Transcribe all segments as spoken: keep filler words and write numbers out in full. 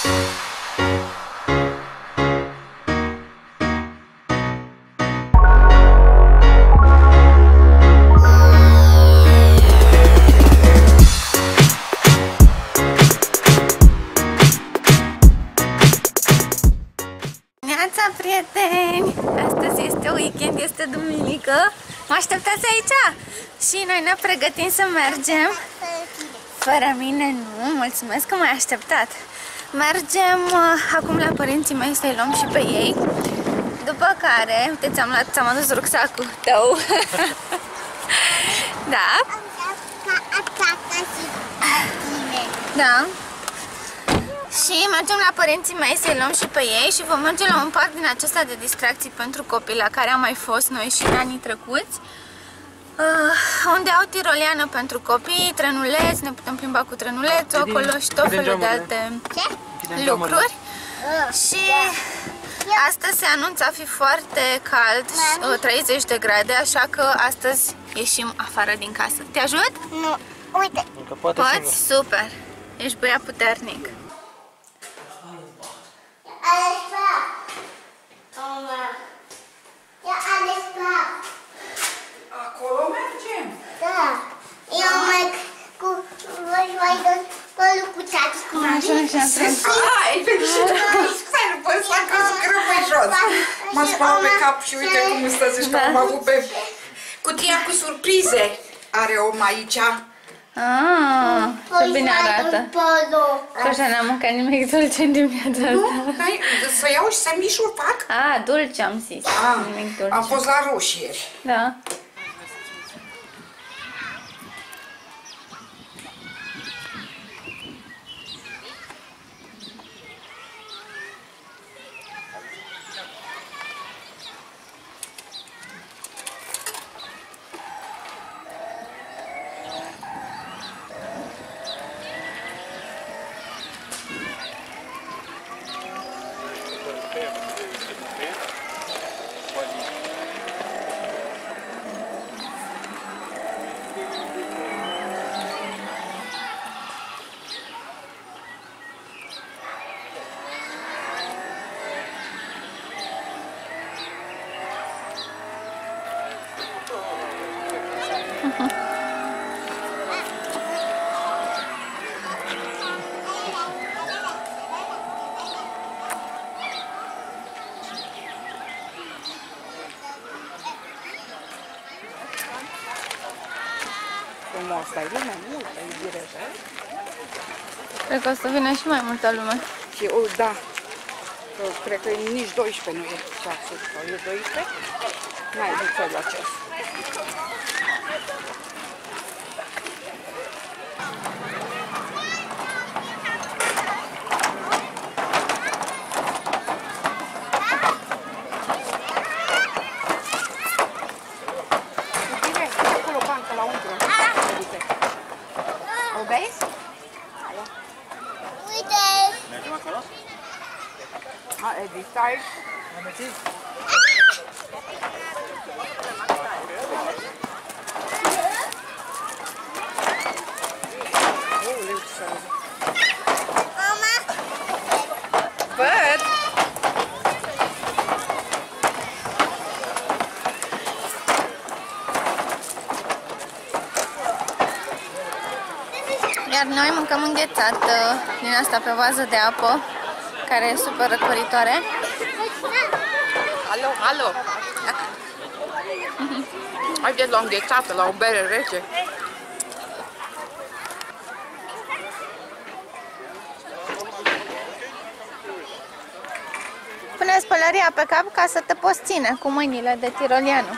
Prieteni! Astăzi este weekend, este duminică. Mă așteptați aici? Și noi ne pregătim să mergem. Fără mine nu, mulțumesc că m-ai așteptat. Mergem uh, acum la părinții mei să-i luăm și pe ei. După care, uite, ți-am luat, ți-am adus rucsacul tău. Da? Da. Și mergem la părinții mei să-i luăm și pe ei și vom merge la un parc din acesta de distracții pentru copii la care am mai fost noi și în anii trecuți, uh, unde au tiroliană pentru copii, trenuleți, ne putem plimba cu trenulețul acolo și tot felul de alte lucruri. Și astăzi se anunță a fi foarte cald, treizeci de grade, așa că astăzi ieșim afară din casă. Te ajut? Nu, uite. Poți? Super! Ești băiat puternic. Ales praf. Mama. Eu ales praf. Acolo mergem? Da. Eu merg cu voi voi dă cu tati cu mami. Ai, felicitări! Stai, nu pot să că scrăpă jos. M-a spălat pe cap și uite cum stă zici că am avut pe cutia cu surprize. Are om aici. Ah, ce bine arată. Și așa n-am mâncat nimic dulce în dimineața asta. Să iau și sandvișul fac? Ah, dulce am zis. Nimic dulce. Am fost la roșieri. Da. Frumos, dar e mai multă iubire, da? Cred că o să vină și mai multă lume. Și, o, da, cred că nici doisprezece nu e ceasul, sau e doisprezece? N-ai de felul acesta. Stai. Mama. Văd. Iar noi mâncăm înghețat din asta pe vază de apă, care e super răcoritoare. Alo, alo! Haideți la o înghețată, la o bere rece. Pune spălăria pe cap ca să te poți ține cu mâinile de tiroliană.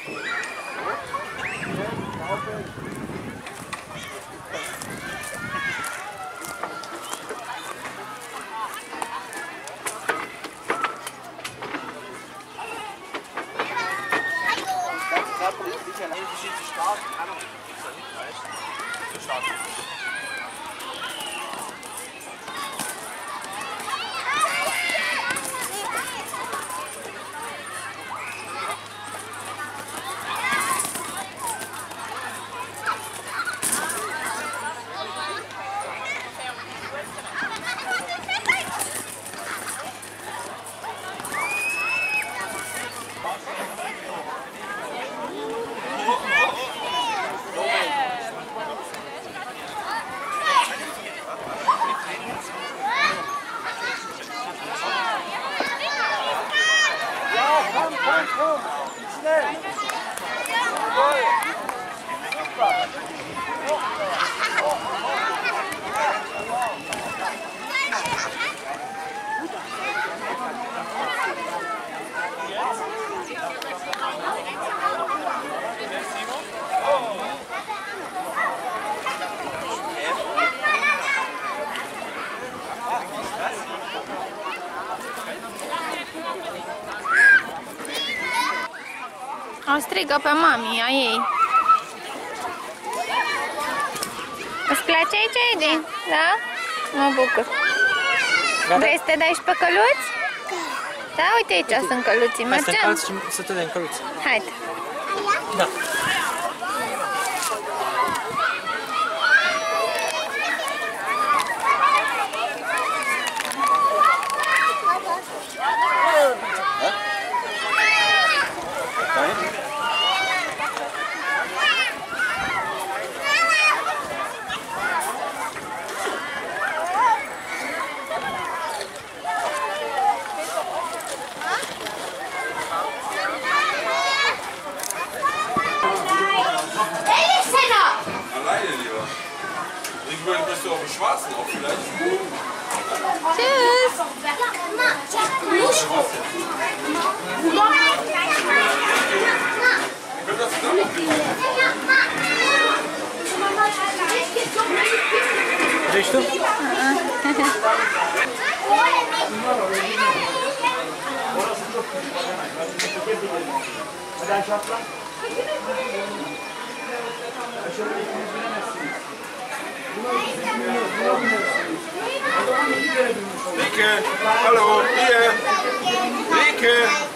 O strigă pe mami, a ei. Îți place aici, Edi? Da? Mă bucur. Gata? Vrei să te dai și pe căluți? Da, uite aici sunt căluții. Hai să te Mergem? încalți și să te dai în căluți. Haide. Da. Bist du auf dem Schwarzen auch vielleicht? Tschüss! Vrei și tu? Rike, hallo, hier. Rike.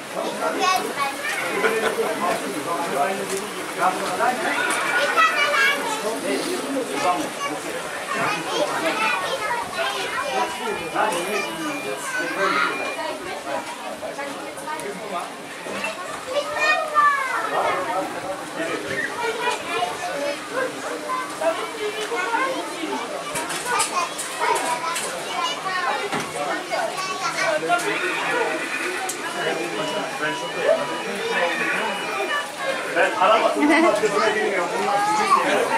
Ben aramadım. Başkasına girmiyorum. Bunlar sizin diye.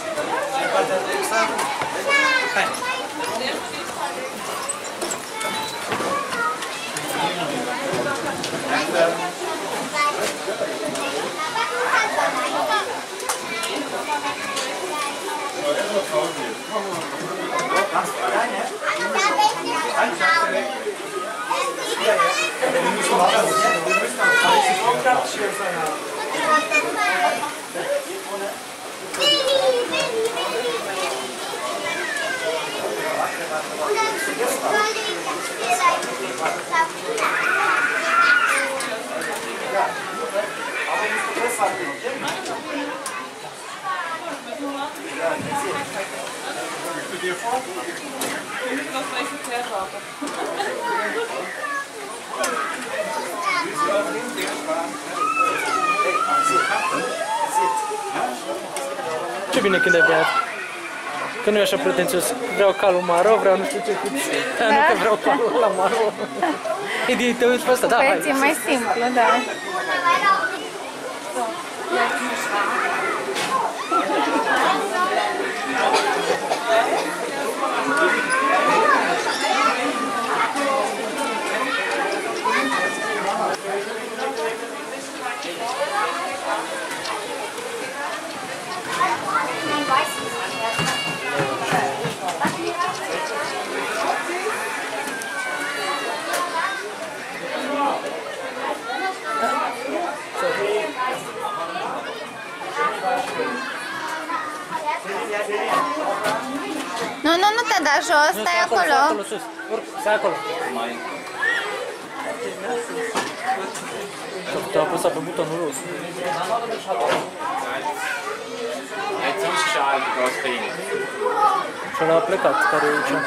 Ce bine când ai beat. Că nu e așa pretențios. Vreau calul maro, vreau nu știu ce cât. Da? Nu că vreau calul la maro. Edi, te uiți pe asta, da, hai. Păi, e mai simplu, da. Nu, nu, nu te da jos, stai acolo. Stai acolo sus. Urc, stai acolo. Tu ai apăsat pe butonul roz. Și ăla a plecat, care e aici.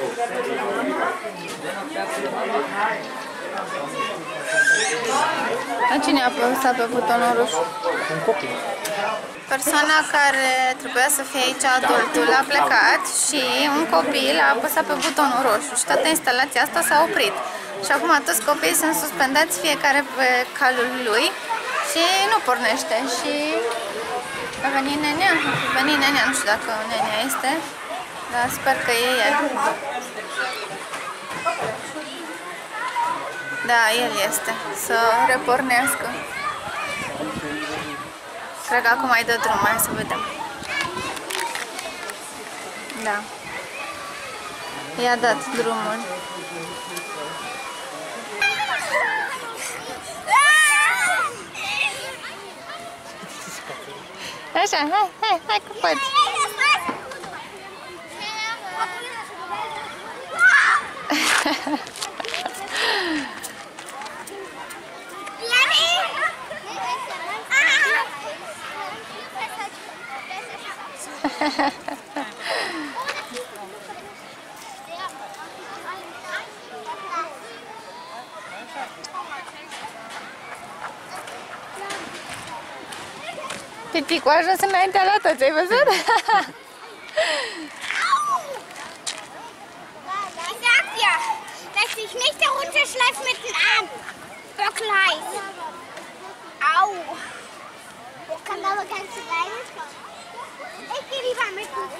La cine a apăsat pe butonul roșu? Un copil. Persoana care trebuia să fie aici, adultul, a plecat și un copil a apăsat pe butonul roșu și toată instalația asta s-a oprit. Și acum toți copiii sunt suspendați fiecare pe calul lui și nu pornește. Și a venit nenea, a venit nenea, nu știu dacă nenea este, dar sper că e el. Da, el este, să repornească. Cred că acum îi dă drum, hai să vedem. Da. I-a dat drumul. Așa, hai, hai, hai că poți. Titicu a ajuns înaintea la toți, ai văzut? Ich sag dir, dass ich nicht herunterschleife mit dem Arm. Böckleis. Au. Ich kann aber ganz alleine kommen. Ich gehe lieber mit dem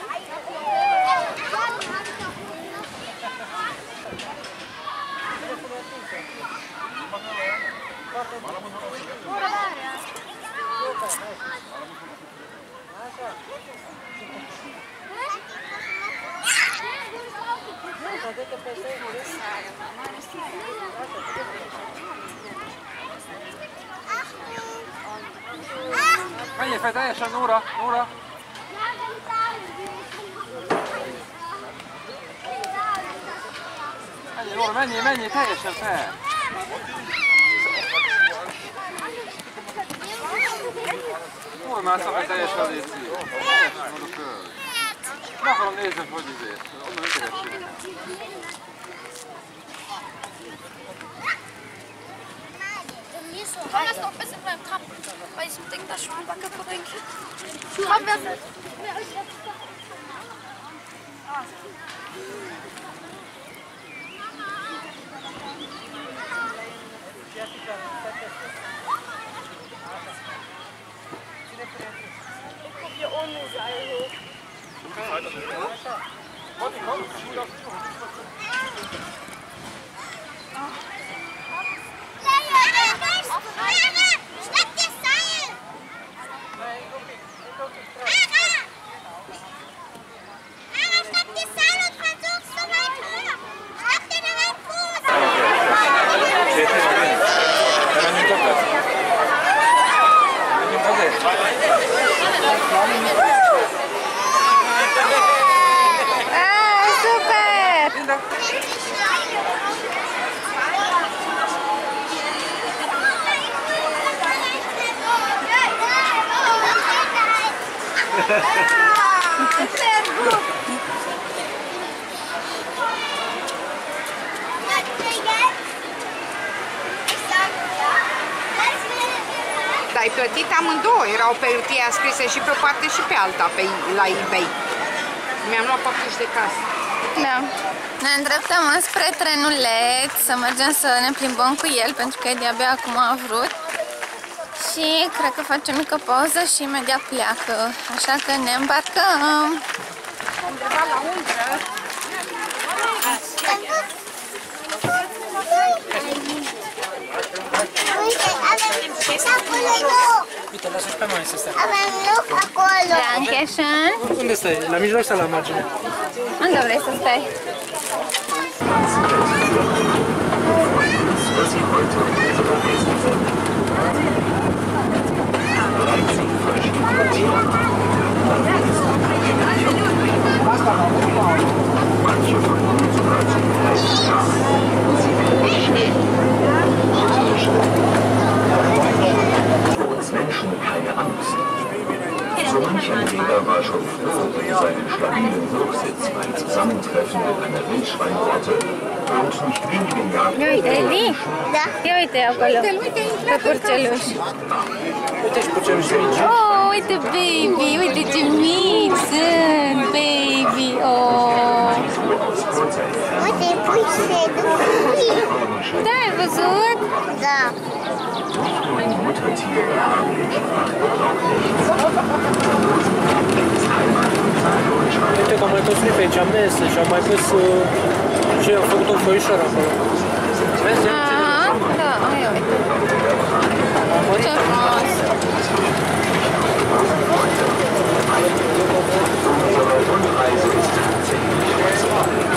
Menj fel teljesen, Nóra, Nóra! Menj, Nóra, menjél, menjél teljesen fel! Hol mászol fel teljesen, légy szív? Teljesen oda föl. Na, akarom nézni, hogy izért. Onnan ütegessél nekem. Komm, lass doch ein bisschen beim Trab, weil ich denke, das Schuh war kaputt, denke ich. Komm, wir sind. Ich guck hier ohne Seil hoch. Warte, komm, Schule auf Schnapp dir Seil! Ara, schnapp dir Seil und versuch's so weit hoch! Schnapp dir da deinen Fuß! Ah, super! Dar ai plătit amândouă, erau pe hârtia scrise și pe o parte și pe alta pe, la eBay. Mi-am luat papuci de casă. Da. Ne îndreptăm înspre trenuleț, să mergem să ne plimbăm cu el, pentru că Edi abia acum a vrut. Și cred că facem mică pauză și imediat pleacă, așa că ne îmbarcăm. Am întrebat la umbră. Uite, avem acolo loc! Uite, lasă-și pe mine să stea. Avem loc acolo! Dankeschön. Unde stai? La mijloc sau la margine? Unde vrei să stai? Asta Jeder war schon froh um seinen stabilen Hochsitz beim Zusammentreffen mit einer Wildschweinsorte und nicht wenige Jagden. Ia uite, Eli! Da? Ia uite acolo, pe purceluș. Uite și purceluși mici. Oh, uite baby, uite ce mici sunt, baby, oh. Uite, pui se duc. Da, ai văzut? Da. Nicht nur Muttertiere haben den Sprachgebrauch nicht. Uite că am mai construit pe aici mese și am mai pus uh, și am făcut un foișor acolo. Vezi? Aha, da, ia uite. Ce frumos. Unsere Rundreise ist tatsächlich ausgegangen.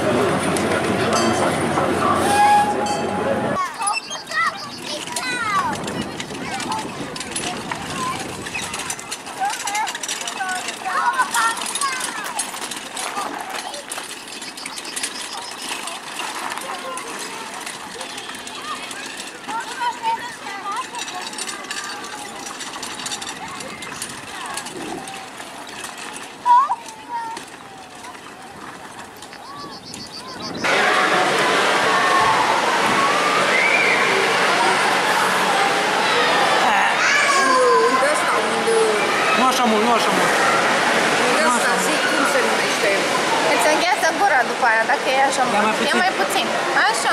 Nu așa mult, nu așa mult. Asta zic cum se numește. Îți îngheață gura după aia, dacă e așa mult. mai puțin. E mai puțin. Așa.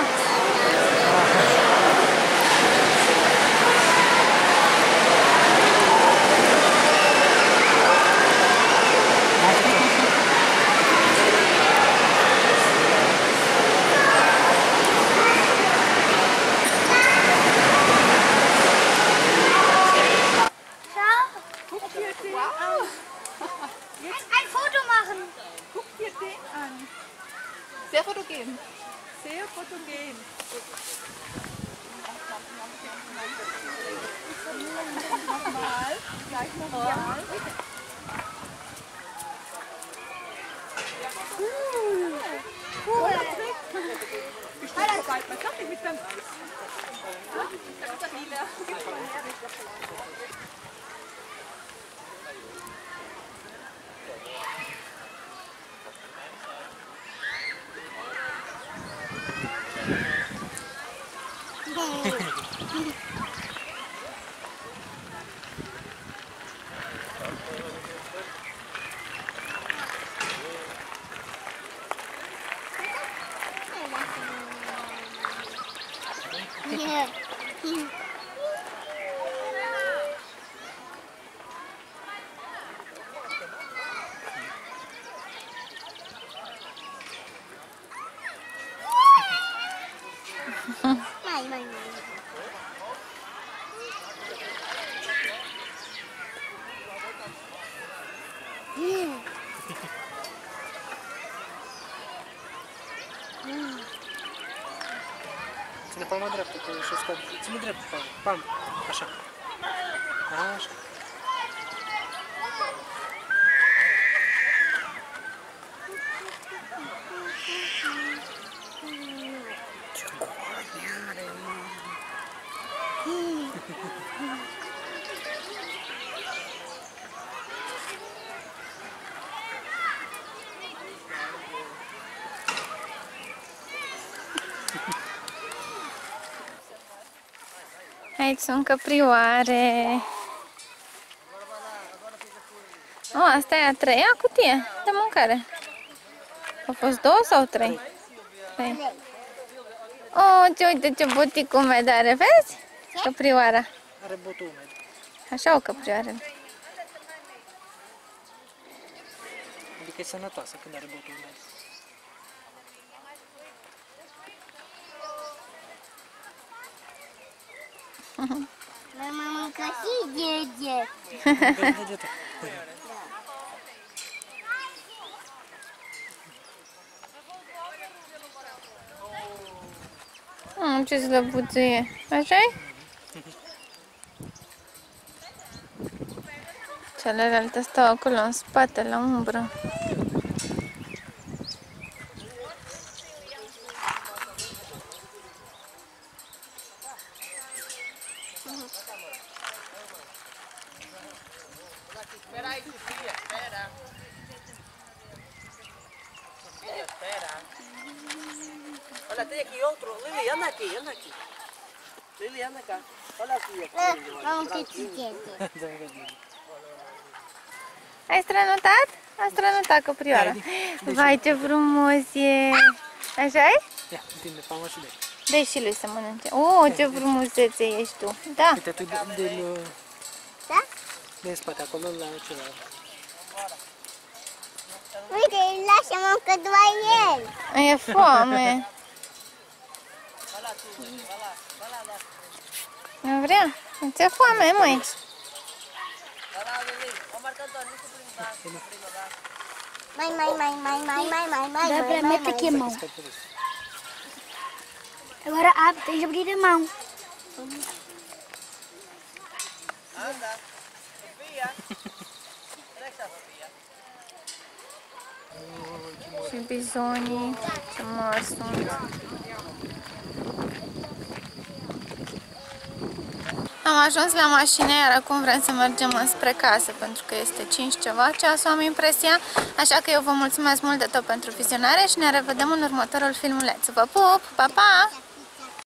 Ein Foto machen. Guck dir den an. Sehr fotogen. Sehr fotogen. Nochmal. Gleich nochmal. Cool. Ich stehe vorbei. Man kann nicht mit dem Eis. Stabile. Yeah. Mai, mai, mai. Ține palma dreaptă, că și scad. Ține drept palma. Palma. Așa. Așa. Ce coarne are, mă. Aici sunt căprioare. O, asta e a treia cutie de mâncare. Au fost două sau trei? Trei. O, ce uite ce buticul umed are, vezi? Căprioara. Are botul umed. Așa o căprioare. Adică e sănătoasă când are botul umed. Mama mâncă și deget. Degetul. Mm, ce slăbuție. Așa-i? Celelalte stau acolo în spate, la umbră. Espera aí, Sofia, espera. Sofia, espera. Olha, tem aqui outro. Lili, anda aqui, anda aqui. Lili, anda cá. Olha aqui. Vamos ter etiquete. Ai strănutat? A strănutat căprioara. Vai, ce frumos e! Așa-i? Ia, întinde palma și de aici. Dă-i și lui să mănânce. Oh, ce frumusețe ești tu! Da! Uite, tu de, de, Da? de spate, acolo, la celălalt. Uite, lasă mâncă doar el. E foame! Nu vrea? Ți-e foame, măi! Mai, mai, mai, mai, mai, mai, mai, mai, Dá pra mai, meter aqui a mai. mão. Agora abre, tem que abrir a mão. Anda. Sofia. Onde é que está a Sofia? Și bizonii, ce mari sunt! Am ajuns la mașină, iar acum vrem să mergem înspre casă, pentru că este cinci ceva ceasul, am impresia. Așa că eu vă mulțumesc mult de tot pentru vizionare și ne revedem în următorul filmuleț. Vă pup! Pa, pa!